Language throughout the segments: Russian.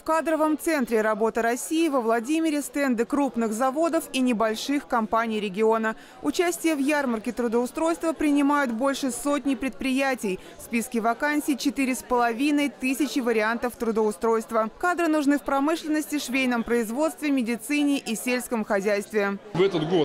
В кадровом центре «Работа России» во Владимире стенды крупных заводов и небольших компаний региона. Участие в ярмарке трудоустройства принимают больше сотни предприятий. В списке вакансий 4500 вариантов трудоустройства. Кадры нужны в промышленности, швейном производстве, медицине и сельском хозяйстве. В этот год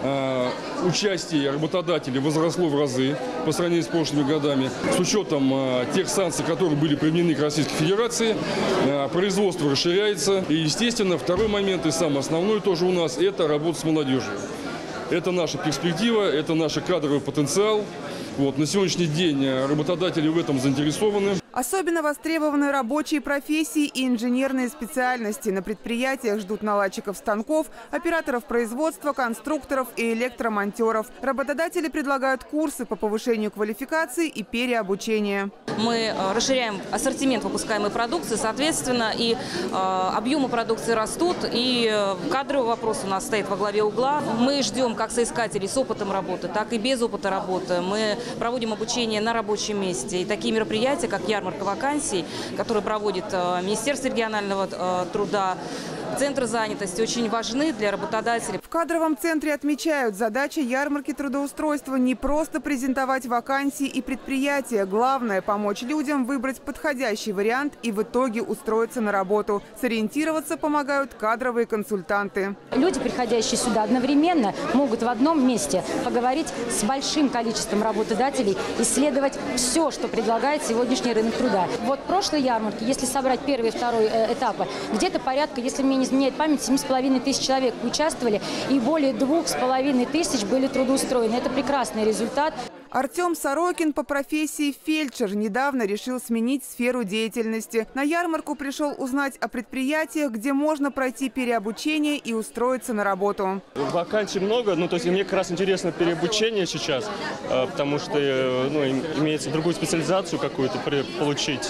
участие работодателей возросло в разы по сравнению с прошлыми годами. С учетом тех санкций, которые были применены к Российской Федерации, производство расширяется. И, естественно, второй момент и самый основной тоже у нас – это работа с молодежью. Это наша перспектива, это наш кадровый потенциал. На сегодняшний день работодатели в этом заинтересованы. Особенно востребованы рабочие профессии и инженерные специальности. На предприятиях ждут наладчиков станков, операторов производства, конструкторов и электромонтеров. Работодатели предлагают курсы по повышению квалификации и переобучения. Мы расширяем ассортимент выпускаемой продукции, соответственно, и объемы продукции растут, и кадровый вопрос у нас стоит во главе угла. Мы ждем как соискателей с опытом работы, так и без опыта работы. Мы проводим обучение на рабочем месте. И такие мероприятия, как ярмарка вакансий, которые проводит Министерство регионального труда, Центр занятости, очень важны для работодателей. В кадровом центре отмечают, задача ярмарки трудоустройства не просто презентовать вакансии и предприятия. Главное – помочь людям выбрать подходящий вариант и в итоге устроиться на работу. Сориентироваться помогают кадровые консультанты. Люди, приходящие сюда одновременно, могут в одном месте поговорить с большим количеством работодателей, исследовать все, что предлагает сегодняшний рынок труда. Вот прошлой ярмарки, если собрать первый и второй этапы, где-то порядка, если мне не изменяет память, 7500 человек участвовали, и более 2500 были трудоустроены. Это прекрасный результат. Артем Сорокин по профессии фельдшер недавно решил сменить сферу деятельности. На ярмарку пришел узнать о предприятиях, где можно пройти переобучение и устроиться на работу. Вакансий много, мне как раз интересно переобучение сейчас, потому что имеется другую специализацию какую-то получить.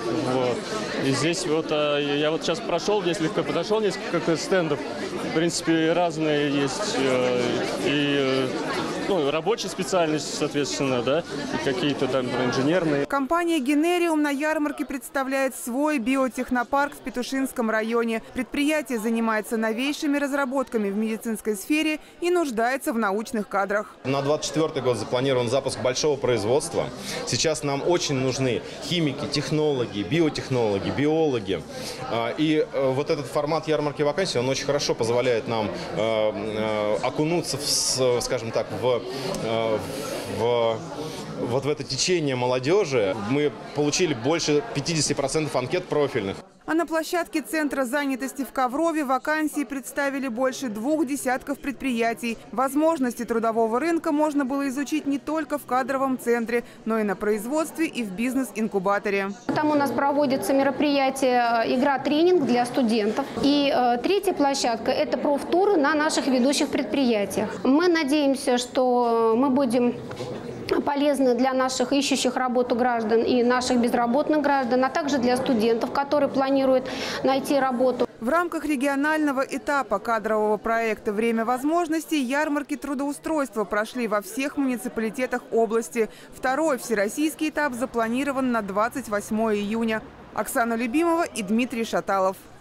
И здесь я сейчас подошел несколько стендов, в принципе разные есть и рабочие специальности, соответственно, и какие-то инженерные. Компания «Генериум» на ярмарке представляет свой биотехнопарк в Петушинском районе. Предприятие занимается новейшими разработками в медицинской сфере и нуждается в научных кадрах. На 2024 год запланирован запуск большого производства. Сейчас нам очень нужны химики, технологи, биотехнологи, биологи. И вот этот формат ярмарки вакансий, он очень хорошо позволяет нам окунуться в это течение молодежи. Мы получили больше 50% анкет профильных. А на площадке Центра занятости в Коврове вакансии представили больше 2 десятков предприятий. Возможности трудового рынка можно было изучить не только в кадровом центре, но и на производстве и в бизнес-инкубаторе. Там у нас проводится мероприятие «Игра-тренинг» для студентов. И третья площадка – это профтуры на наших ведущих предприятиях. Мы надеемся, что мы будем полезны для наших ищущих работу граждан и наших безработных граждан, а также для студентов, которые планируют найти работу. В рамках регионального этапа кадрового проекта «Время возможностей» ярмарки трудоустройства прошли во всех муниципалитетах области. Второй всероссийский этап запланирован на 28 июня. Оксана Любимова и Дмитрий Шаталов.